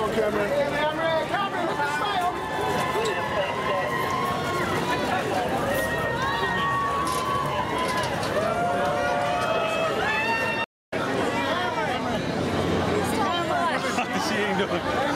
on, Cameron. Cameron, look at smile. She ain't doing it.